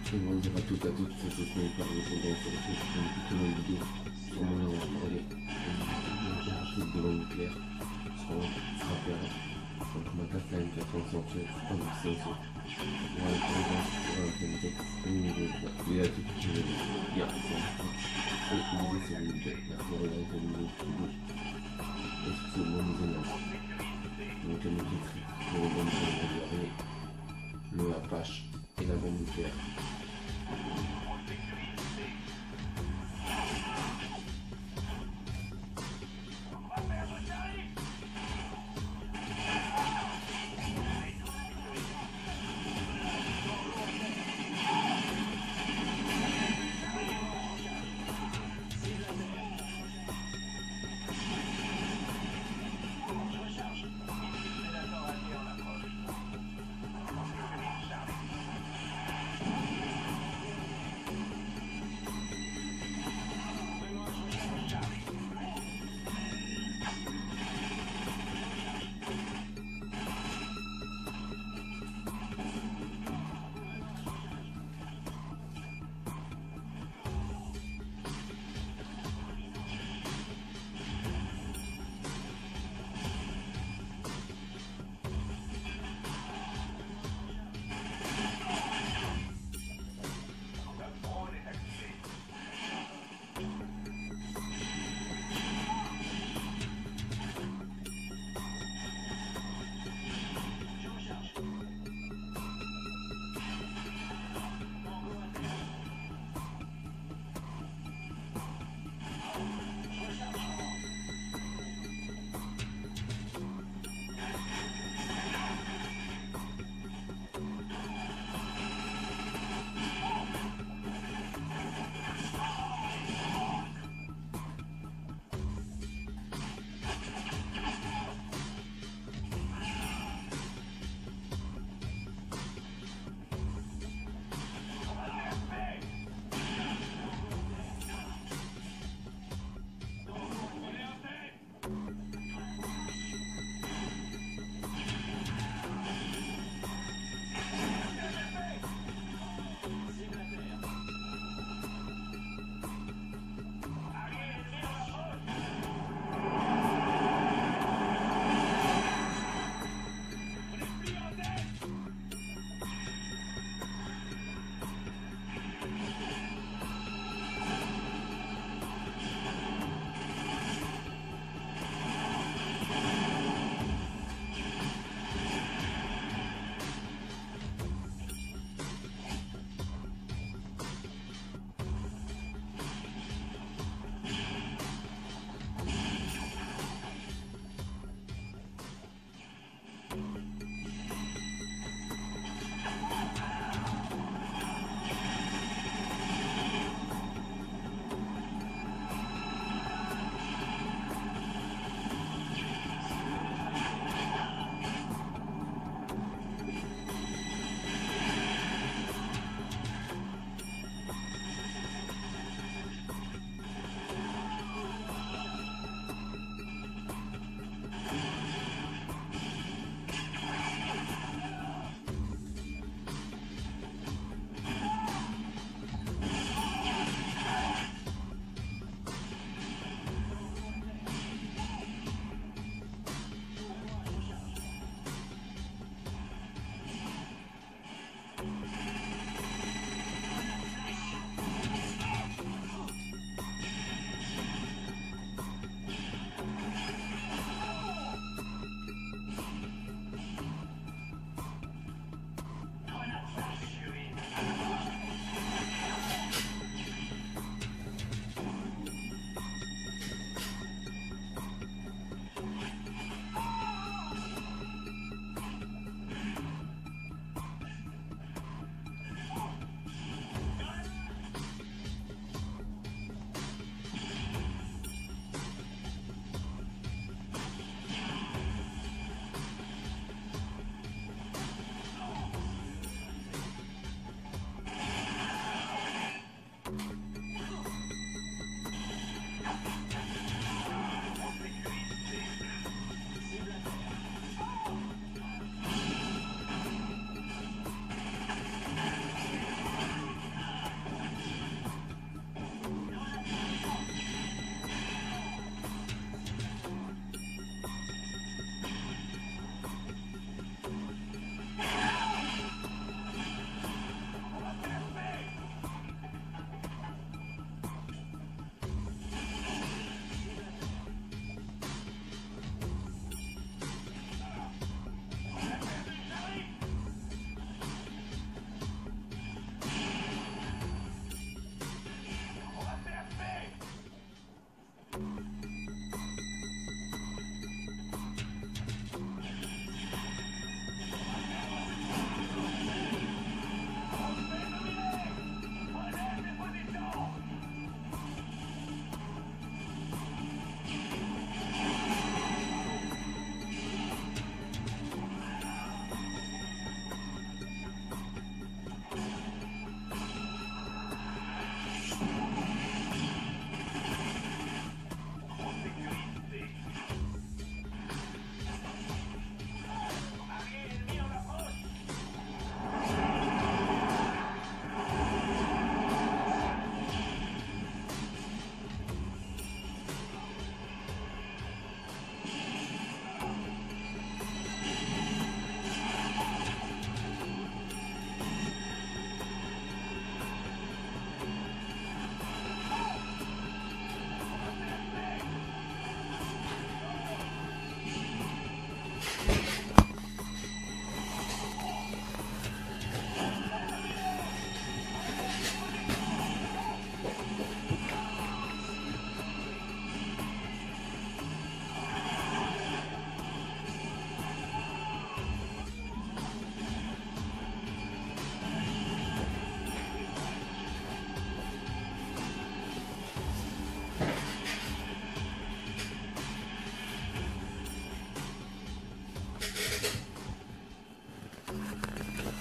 Et bonjour à toutes et à tous, c'est Sniper, le soldat sur lequel je fais une toute nouvelle vidéo sur mon projet de bombe nucléaire sur Frappera. Donc ma caféine 468, c'est aussi. Voilà, pour les gens qui pourraient implémenter au niveau de la tout ce que je veux dire. Et l'idée c'est de faire regarder le niveau de et ce que mon nouveau nom. Donc le titre, le bombe nucléaire, le Apache et la bombe nucléaire.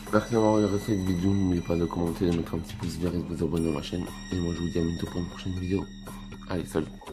Merci d'avoir regardé cette vidéo. N'oubliez pas de commenter, de mettre un petit pouce vert et de vous abonner à ma chaîne. Et moi, je vous dis à bientôt pour une prochaine vidéo. Allez, salut.